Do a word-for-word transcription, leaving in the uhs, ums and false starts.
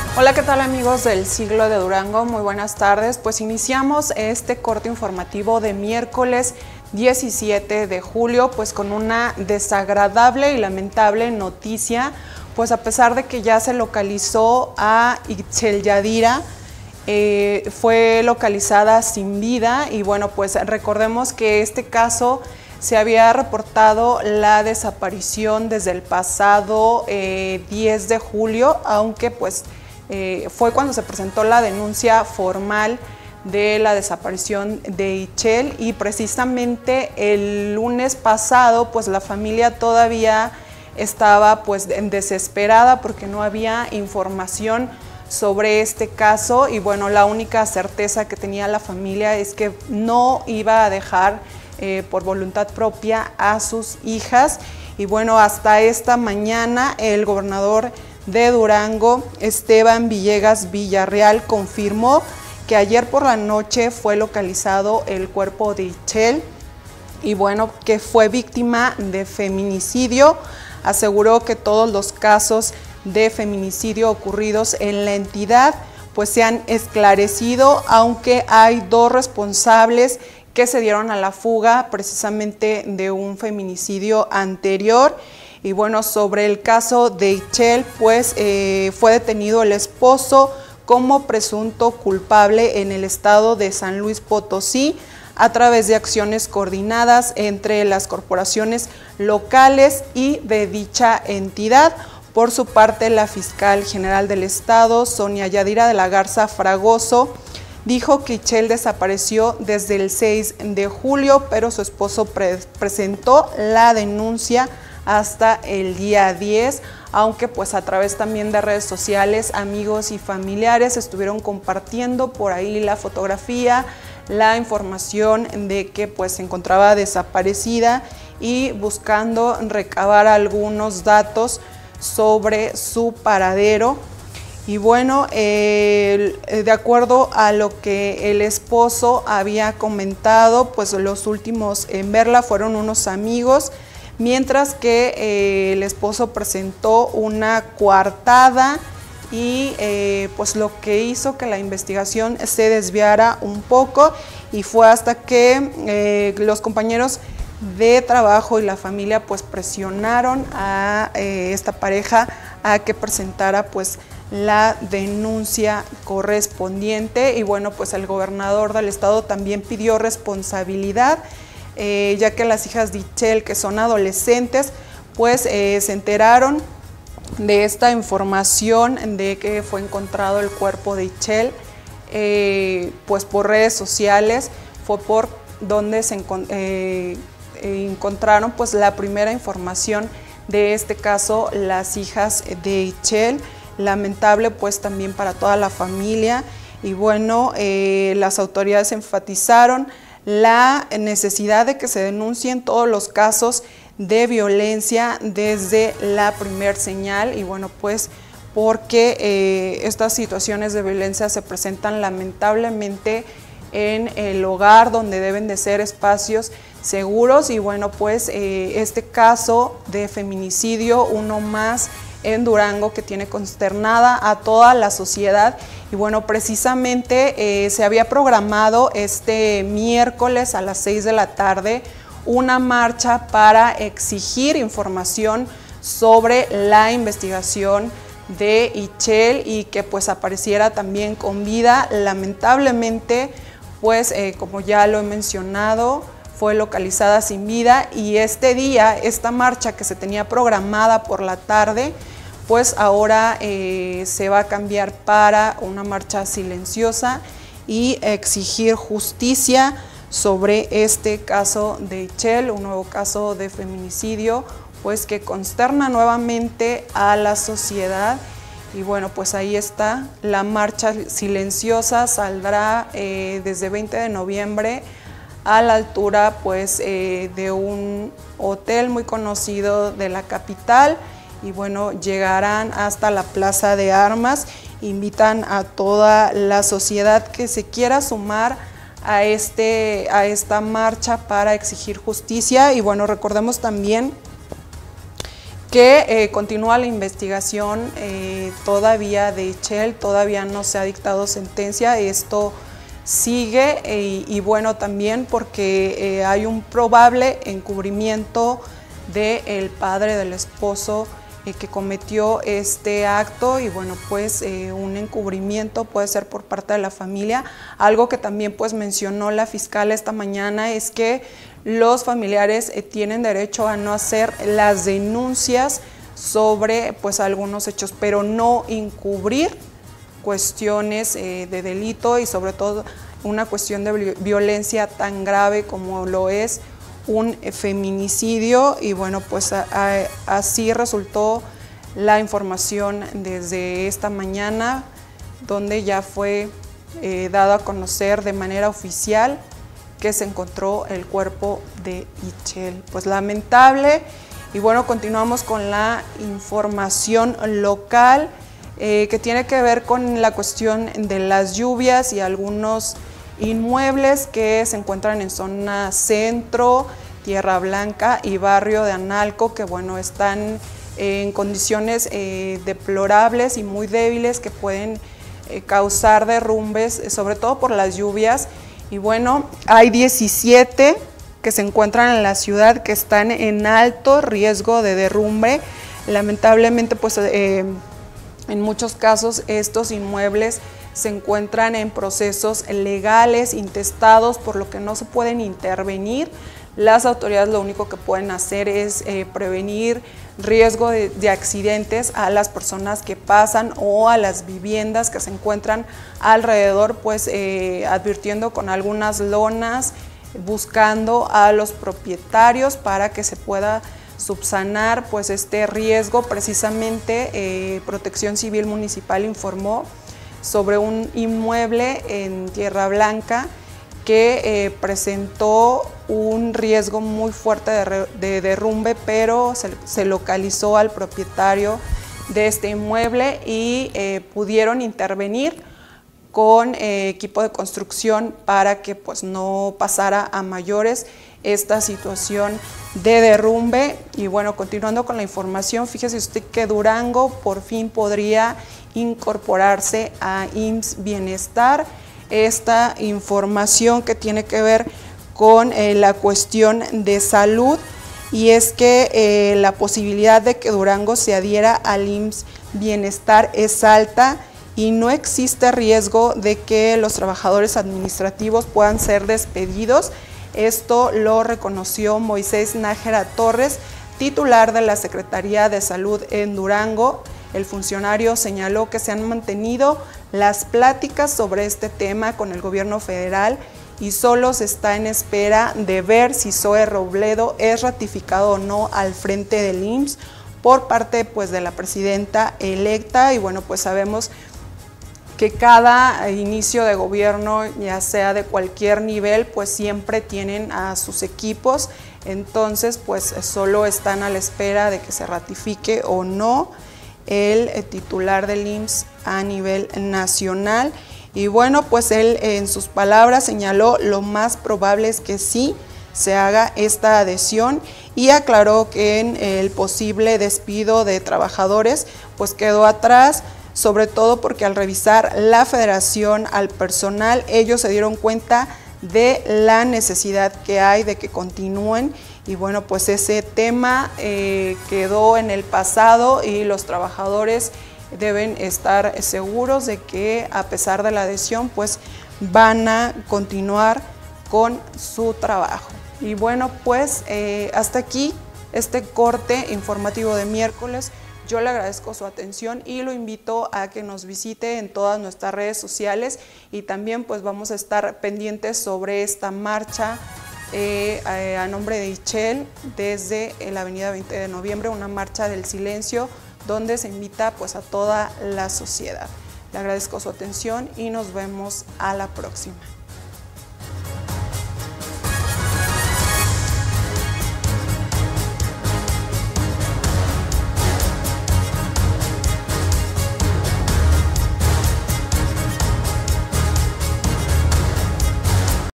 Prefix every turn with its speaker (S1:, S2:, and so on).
S1: Hola, ¿qué tal amigos del Siglo de Durango? Muy buenas tardes. Pues iniciamos este corte informativo de miércoles diecisiete de julio, pues con una desagradable y lamentable noticia, pues a pesar de que ya se localizó a Itzel Yadira, eh, fue localizada sin vida y bueno, pues recordemos que este caso se había reportado la desaparición desde el pasado eh, diez de julio, aunque pues Eh, fue cuando se presentó la denuncia formal de la desaparición de Itzel y precisamente el lunes pasado pues la familia todavía estaba pues desesperada porque no había información sobre este caso y bueno, la única certeza que tenía la familia es que no iba a dejar eh, por voluntad propia a sus hijas y bueno, hasta esta mañana el gobernador de Durango, Esteban Villegas Villarreal, confirmó que ayer por la noche fue localizado el cuerpo de Itzel y bueno, que fue víctima de feminicidio. Aseguró que todos los casos de feminicidio ocurridos en la entidad pues se han esclarecido, aunque hay dos responsables que se dieron a la fuga precisamente de un feminicidio anterior. Y bueno, sobre el caso de Itzel, pues eh, fue detenido el esposo como presunto culpable en el estado de San Luis Potosí a través de acciones coordinadas entre las corporaciones locales y de dicha entidad. Por su parte, la fiscal general del estado, Sonia Yadira de la Garza Fragoso, dijo que Itzel desapareció desde el seis de julio, pero su esposo pre presentó la denuncia hasta el día diez, aunque pues a través también de redes sociales, amigos y familiares estuvieron compartiendo por ahí la fotografía, la información de que pues se encontraba desaparecida y buscando recabar algunos datos sobre su paradero. Y bueno, eh, de acuerdo a lo que el esposo había comentado, pues los últimos en verla fueron unos amigos, mientras que eh, el esposo presentó una coartada y eh, pues lo que hizo que la investigación se desviara un poco y fue hasta que eh, los compañeros de trabajo y la familia pues presionaron a eh, esta pareja a que presentara pues la denuncia correspondiente y bueno, pues el gobernador del estado también pidió responsabilidad, Eh, ya que las hijas de Itzel, que son adolescentes, pues eh, se enteraron de esta información de que fue encontrado el cuerpo de Itzel, eh, pues por redes sociales, fue por donde se eh, encontraron pues la primera información de este caso las hijas de Itzel. Lamentable pues también para toda la familia y bueno, eh, las autoridades enfatizaron la necesidad de que se denuncien todos los casos de violencia desde la primer señal y bueno, pues porque eh, estas situaciones de violencia se presentan lamentablemente en el hogar donde deben de ser espacios seguros y bueno, pues eh, este caso de feminicidio, uno más en Durango que tiene consternada a toda la sociedad y bueno, precisamente eh, se había programado este miércoles a las seis de la tarde una marcha para exigir información sobre la investigación de Itzel y que pues apareciera también con vida. Lamentablemente pues eh, como ya lo he mencionado, fue localizada sin vida y este día, esta marcha que se tenía programada por la tarde, pues ahora eh, se va a cambiar para una marcha silenciosa y exigir justicia sobre este caso de Itzel, un nuevo caso de feminicidio, pues que consterna nuevamente a la sociedad. Y bueno, pues ahí está, la marcha silenciosa saldrá eh, desde veinte de noviembre a la altura pues eh, de un hotel muy conocido de la capital y bueno, llegarán hasta la Plaza de Armas. Invitan a toda la sociedad que se quiera sumar a, este, a esta marcha para exigir justicia y bueno, recordemos también que eh, continúa la investigación eh, todavía de Itzel, todavía no se ha dictado sentencia, esto sigue eh, y bueno también porque eh, hay un probable encubrimiento del padre del esposo eh, que cometió este acto y bueno pues eh, un encubrimiento puede ser por parte de la familia. Algo que también pues mencionó la fiscal esta mañana es que los familiares eh, tienen derecho a no hacer las denuncias sobre pues algunos hechos, pero no encubrir cuestiones eh, de delito y sobre todo una cuestión de violencia tan grave como lo es un feminicidio y bueno pues a, a, así resultó la información desde esta mañana donde ya fue eh, dado a conocer de manera oficial que se encontró el cuerpo de Itzel. Pues lamentable y bueno continuamos con la información local eh, que tiene que ver con la cuestión de las lluvias y algunos inmuebles que se encuentran en zona centro, Tierra Blanca y barrio de Analco que bueno están en condiciones eh, deplorables y muy débiles que pueden eh, causar derrumbes, sobre todo por las lluvias. Y bueno, hay diecisiete que se encuentran en la ciudad que están en alto riesgo de derrumbe. Lamentablemente, pues eh, en muchos casos estos inmuebles se encuentran en procesos legales, intestados, por lo que no se pueden intervenir. Las autoridades lo único que pueden hacer es eh, prevenir riesgo de, de accidentes a las personas que pasan o a las viviendas que se encuentran alrededor, pues eh, advirtiendo con algunas lonas, buscando a los propietarios para que se pueda subsanar pues este riesgo. Precisamente eh, Protección Civil Municipal informó sobre un inmueble en Tierra Blanca que eh, presentó un riesgo muy fuerte de, de derrumbe, pero se, se localizó al propietario de este inmueble y eh, pudieron intervenir con eh, equipo de construcción para que pues, no pasara a mayores esta situación de derrumbe. Y bueno, continuando con la información, fíjese usted que Durango por fin podría incorporarse a I M S S Bienestar. Esta información que tiene que ver con eh, la cuestión de salud y es que eh, la posibilidad de que Durango se adhiera al I M S S Bienestar es alta y no existe riesgo de que los trabajadores administrativos puedan ser despedidos. Esto lo reconoció Moisés Nájera Torres, titular de la Secretaría de Salud en Durango. El funcionario señaló que se han mantenido las pláticas sobre este tema con el gobierno federal y solo se está en espera de ver si Zoe Robledo es ratificado o no al frente del I M S S por parte pues, de la presidenta electa. Y bueno, pues sabemos que cada inicio de gobierno, ya sea de cualquier nivel, pues siempre tienen a sus equipos, entonces pues solo están a la espera de que se ratifique o no el titular del I M S S a nivel nacional. Y bueno, pues él en sus palabras señaló lo más probable es que sí se haga esta adhesión y aclaró que en el posible despido de trabajadores pues quedó atrás, sobre todo porque al revisar la federación al personal, ellos se dieron cuenta de la necesidad que hay de que continúen y bueno, pues ese tema eh, quedó en el pasado y los trabajadores deben estar seguros de que a pesar de la adhesión, pues van a continuar con su trabajo. Y bueno, pues eh, hasta aquí este corte informativo de miércoles. Yo le agradezco su atención y lo invito a que nos visite en todas nuestras redes sociales y también pues vamos a estar pendientes sobre esta marcha eh, a, a nombre de Itzel desde la avenida veinte de noviembre, una marcha del silencio donde se invita pues a toda la sociedad. Le agradezco su atención y nos vemos a la próxima.